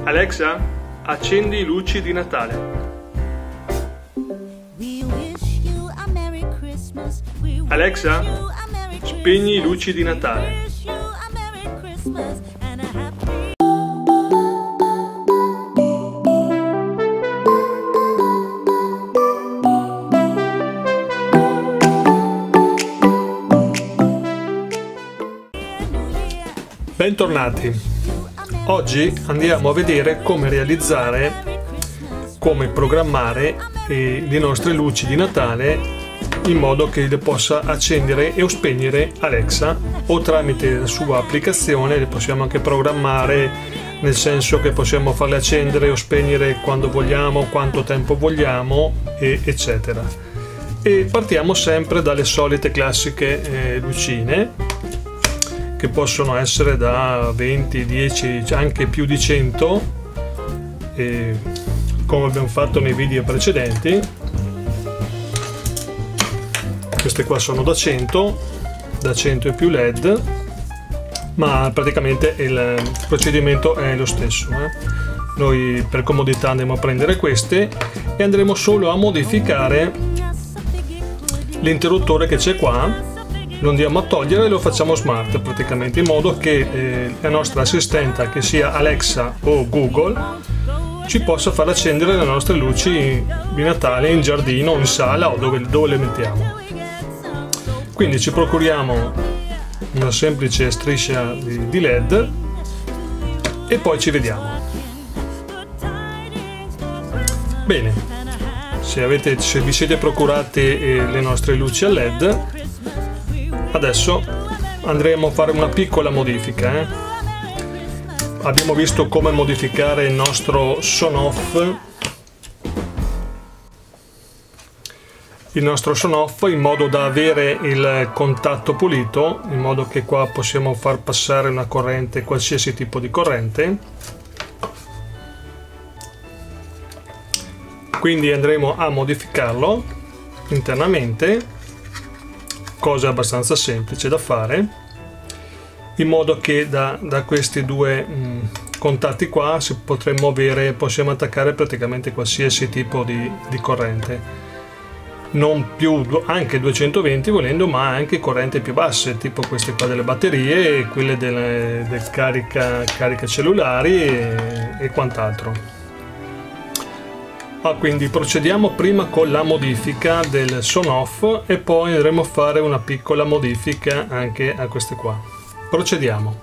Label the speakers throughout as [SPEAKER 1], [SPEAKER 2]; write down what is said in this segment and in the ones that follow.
[SPEAKER 1] Alexa, accendi i luci di Natale. Alexa, spegni i luci di Natale. Bentornati! Oggi andiamo a vedere come realizzare, come programmare le nostre luci di Natale in modo che le possa accendere o spegnere Alexa, o tramite la sua applicazione le possiamo anche programmare, nel senso che possiamo farle accendere o spegnere quando vogliamo, quanto tempo vogliamo, eccetera. E partiamo sempre dalle solite classiche lucine, che possono essere da 20, 10, anche più di 100, come abbiamo fatto nei video precedenti. Queste qua sono da 100 e più LED, ma praticamente il procedimento è lo stesso. Noi per comodità andremo a prendere queste e andremo solo a modificare l'interruttore che c'è qua. Lo andiamo a togliere e lo facciamo smart, praticamente, in modo che la nostra assistente, che sia Alexa o Google, ci possa far accendere le nostre luci di Natale in giardino, in sala o dove le mettiamo. Quindi ci procuriamo una semplice striscia di LED e poi ci vediamo. Bene, se vi siete procurati le nostre luci a LED, adesso andremo a fare una piccola modifica. Abbiamo visto come modificare il nostro son off, in modo da avere il contatto pulito, in modo che qua possiamo far passare una corrente, qualsiasi tipo di corrente. Quindi andremo a modificarlo internamente, cosa abbastanza semplice da fare, in modo che da questi due contatti qua possiamo attaccare praticamente qualsiasi tipo di corrente, non più anche 220 volendo, ma anche correnti più basse, tipo queste qua delle batterie e quelle del carica cellulari e quant'altro. Quindi procediamo prima con la modifica del son off e poi andremo a fare una piccola modifica anche a queste qua. Procediamo.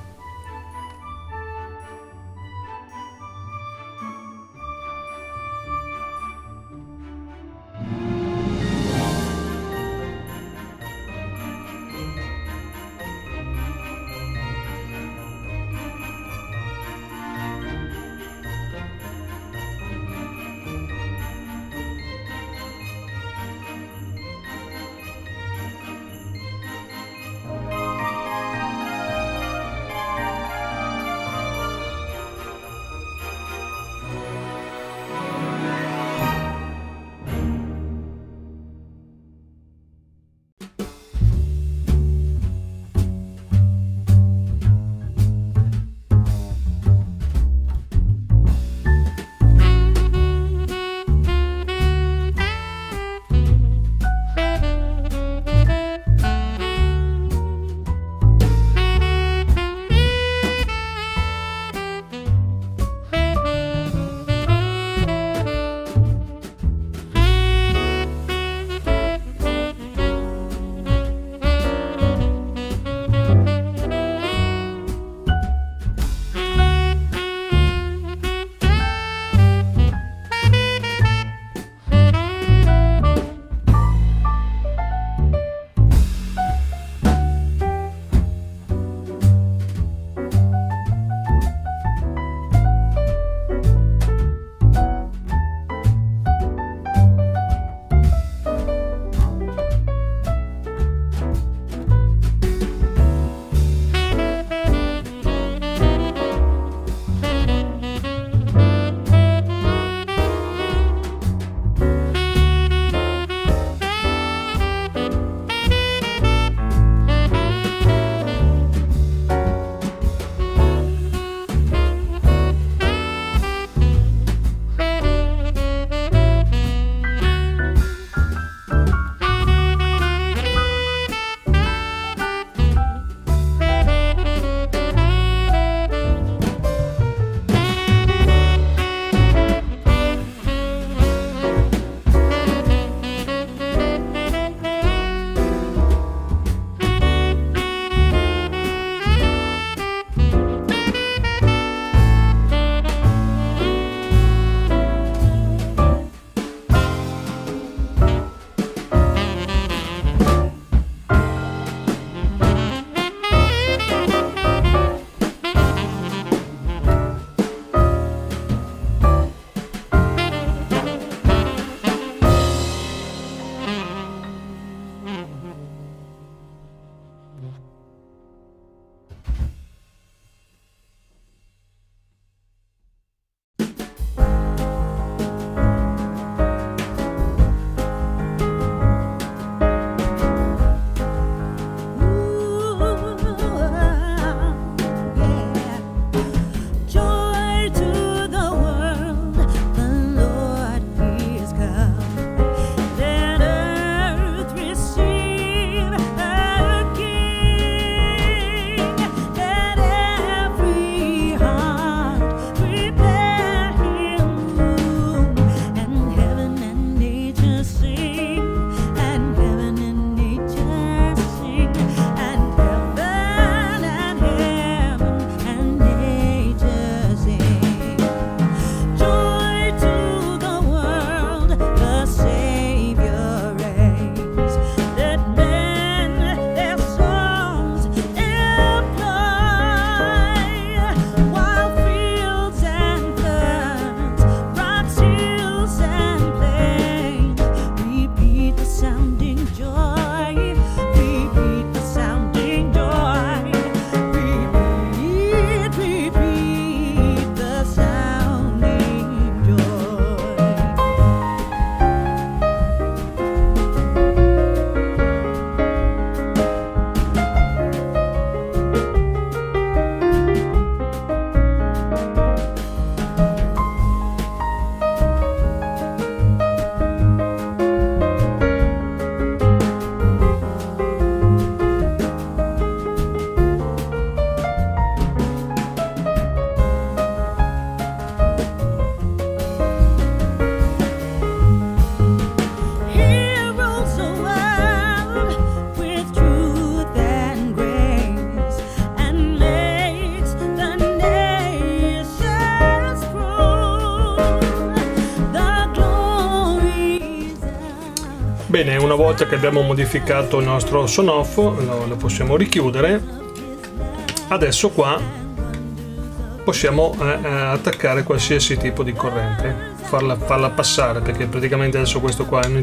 [SPEAKER 1] Bene, una volta che abbiamo modificato il nostro sonoff lo possiamo richiudere. Adesso qua possiamo attaccare qualsiasi tipo di corrente, farla passare, perché praticamente adesso questo qua è un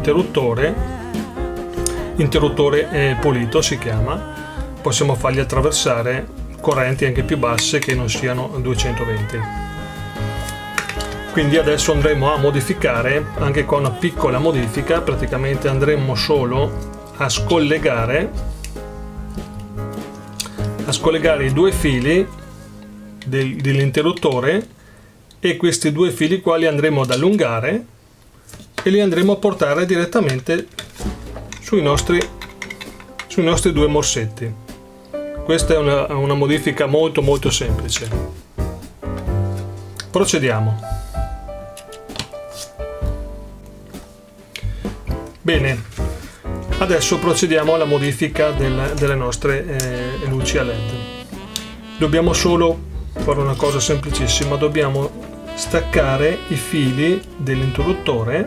[SPEAKER 1] interruttore pulito si chiama. Possiamo fargli attraversare correnti anche più basse che non siano 220. Quindi adesso andremo a modificare, anche con una piccola modifica, praticamente andremo solo a scollegare i due fili dell'interruttore, e questi due fili qua li andremo ad allungare e li andremo a portare direttamente sui nostri due morsetti. Questa è una modifica molto semplice. Procediamo. Bene, adesso procediamo alla modifica delle nostre luci a LED. Dobbiamo solo fare una cosa semplicissima, dobbiamo staccare i fili dell'interruttore.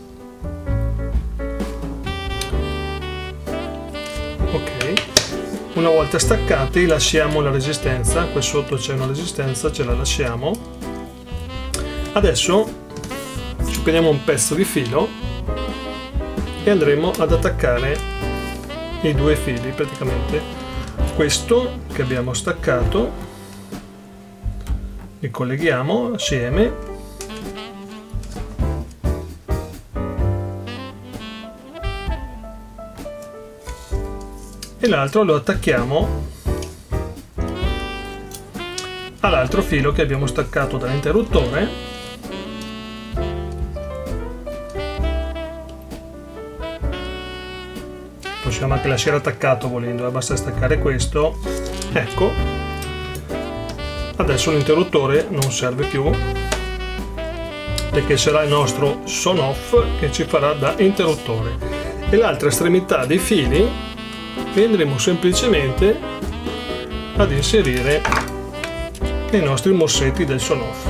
[SPEAKER 1] Ok, una volta staccati lasciamo la resistenza, qui sotto c'è una resistenza, ce la lasciamo. Adesso ci prendiamo un pezzo di filo e andremo ad attaccare i due fili, praticamente questo che abbiamo staccato, li colleghiamo assieme e l'altro lo attacchiamo all'altro filo che abbiamo staccato dall'interruttore. Possiamo anche lasciare attaccato volendo, basta staccare questo. Ecco, adesso l'interruttore non serve più, perché sarà il nostro sonoff che ci farà da interruttore, e l'altra estremità dei fili li andremo semplicemente ad inserire nei nostri morsetti del sonoff.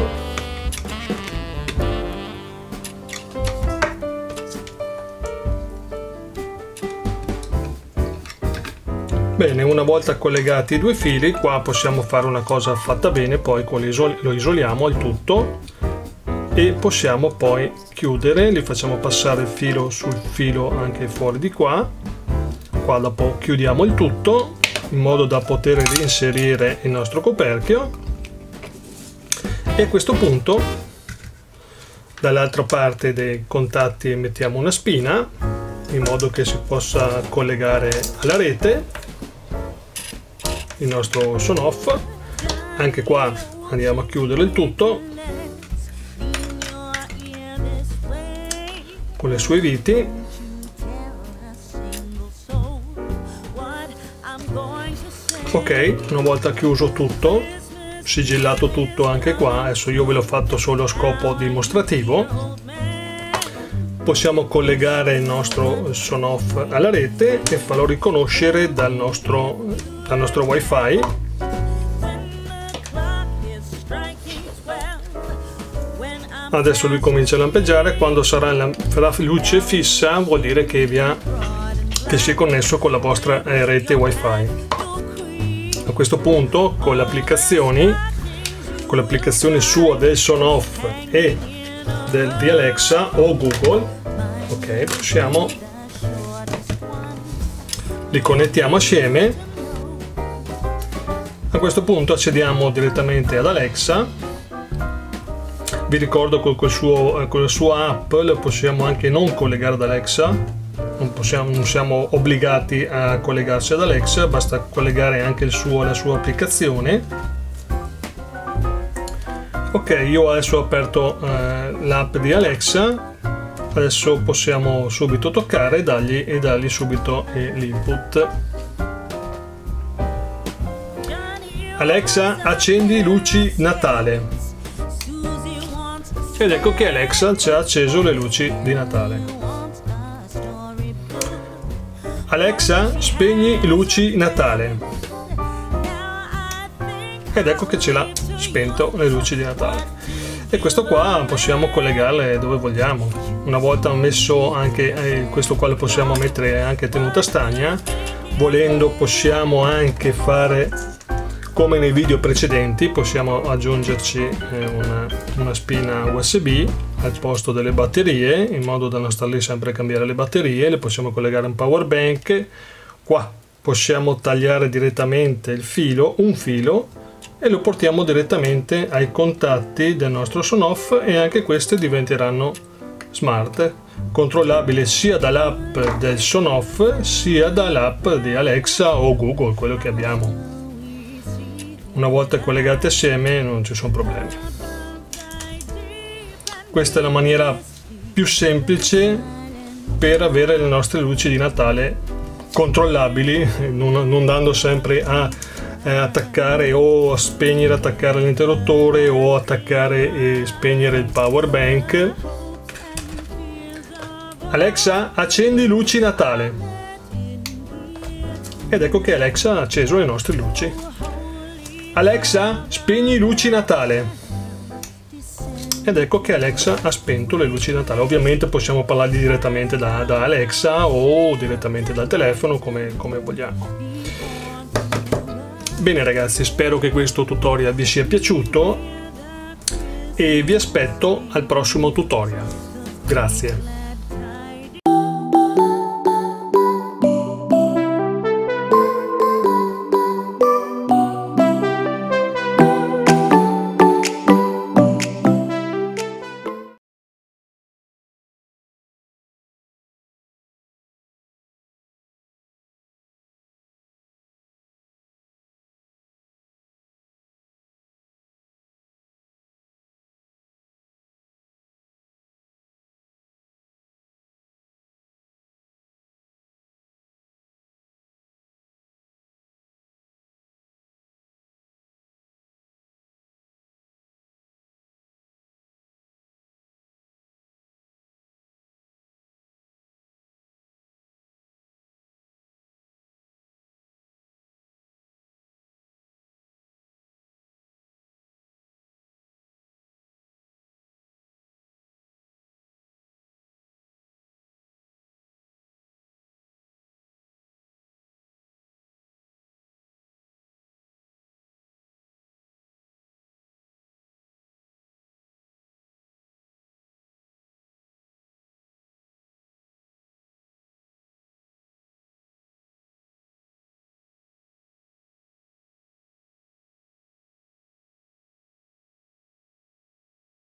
[SPEAKER 1] Bene, una volta collegati i due fili, qua possiamo fare una cosa fatta bene, poi lo isoliamo al tutto e possiamo poi chiudere, li facciamo passare il filo sul filo anche fuori di qua. Qua dopo chiudiamo il tutto in modo da poter reinserire il nostro coperchio, e a questo punto dall'altra parte dei contatti mettiamo una spina in modo che si possa collegare alla rete il nostro sonoff. Anche qua andiamo a chiudere il tutto con le sue viti. Ok, una volta chiuso tutto, sigillato tutto anche qua, adesso io ve l'ho fatto solo a scopo dimostrativo, possiamo collegare il nostro sonoff alla rete e farlo riconoscere dal nostro wifi. Adesso lui comincia a lampeggiare, quando farà luce fissa vuol dire che si è connesso con la vostra rete wifi. A questo punto con l'applicazione sua del sonoff e di Alexa o Google, ok, li connettiamo assieme. A questo punto accediamo direttamente ad Alexa. Vi ricordo che con la sua app lo possiamo anche non collegare ad Alexa, non siamo obbligati a collegarsi ad Alexa, basta collegare anche la sua applicazione. Ok, io adesso ho aperto l'app di Alexa, adesso possiamo subito toccare e dargli subito l'input. Alexa, accendi luci Natale. Ed ecco che Alexa ci ha acceso le luci di Natale. Alexa, spegni luci Natale. Ed ecco che ce l'ha spento le luci di Natale. e questo qua possiamo collegarle dove vogliamo. Una volta messo anche questo qua lo possiamo mettere anche tenuta stagna. Volendo possiamo anche fare come nei video precedenti, possiamo aggiungerci una spina USB al posto delle batterie, in modo da non star lì sempre a cambiare le batterie. Le possiamo collegare a un power bank. Qua possiamo tagliare direttamente il filo, un filo, e lo portiamo direttamente ai contatti del nostro Sonoff, e anche queste diventeranno smart, controllabile sia dall'app del Sonoff sia dall'app di Alexa o Google, quello che abbiamo. Una volta collegate assieme non ci sono problemi. Questa è la maniera più semplice per avere le nostre luci di Natale controllabili, non dando sempre a attaccare o a spegnere, attaccare l'interruttore, o attaccare e spegnere il power bank. Alexa, accendi luci Natale, ed ecco che Alexa ha acceso le nostre luci. Alexa, spegni luci Natale, ed ecco che Alexa ha spento le luci di Natale. Ovviamente possiamo parlargli direttamente da Alexa o direttamente dal telefono, come vogliamo. Bene ragazzi, spero che questo tutorial vi sia piaciuto e vi aspetto al prossimo tutorial. Grazie.